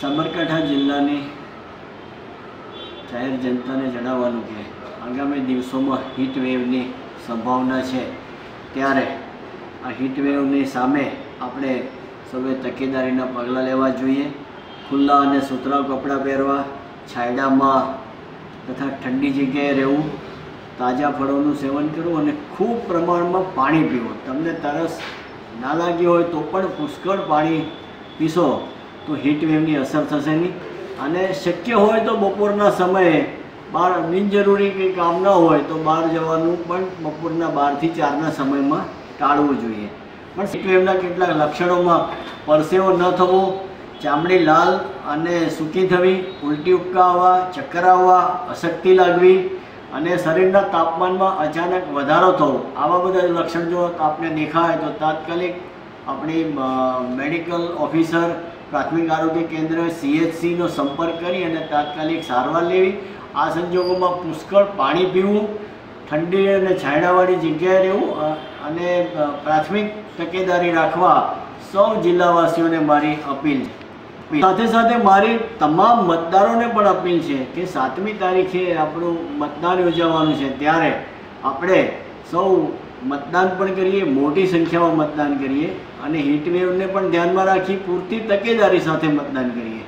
સાબરકાંઠા જિલ્લાની જાહેર જનતાને જણાવવાનું કે આગામી દિવસોમાં હીટ વેવની સંભાવના છે, ત્યારે આ હીટ વેવની સામે આપણે સૌએ તકેદારીના પગલાં લેવા જોઈએ। ખુલ્લા અને સુતરાઉ કપડાં પહેરવા, છાંયડામાં તથા ઠંડી જગ્યાએ રહેવું, તાજા ફળોનું સેવન કરવું અને ખૂબ પ્રમાણમાં પાણી પીવું। તમને તરસ ના લાગી હોય તો પણ પુષ્કળ પાણી પીશો તો હીટ વેવની અસર થશે નહીં। અને શક્ય હોય તો બપોરના સમયે બહાર બિનજરૂરી કંઈ કામ ન હોય તો બહાર જવાનું પણ બપોરના 12 થી 4ના સમયમાં ટાળવું જોઈએ। પણ હીટ વેવના કેટલાક લક્ષણોમાં પરસેવો ન થવો, ચામડી લાલ અને સૂકી થવી, ઉલટી ઉપકા આવવા, ચક્કર આવવા, અશક્તિ લાગવી અને શરીરના તાપમાનમાં અચાનક વધારો થવો, આવા બધા લક્ષણ જો આપને દેખાય તો તાત્કાલિક આપણી મેડિકલ ઓફિસર, પ્રાથમિક આરોગ્ય કેન્દ્ર CHCનો સંપર્ક કરી અને તાત્કાલિક સારવાર લેવી। આ સંજોગોમાં પુષ્કળ પાણી પીવું, ઠંડી અને છાંયડાવાળી જગ્યાએ રહેવું અને પ્રાથમિક તકેદારી રાખવા સૌ જિલ્લાવાસીઓને મારી અપીલ છે। સાથે સાથે મારી તમામ મતદારોને પણ અપીલ છે કે 7મી તારીખે આપણું મતદાન યોજાવાનું છે, ત્યારે આપણે સૌ મતદાન પણ કરીએ, મોટી સંખ્યામાં મતદાન કરીએ અને હીટ વેવને પણ ધ્યાનમાં રાખી પૂરતી તકેદારી સાથે મતદાન કરીએ।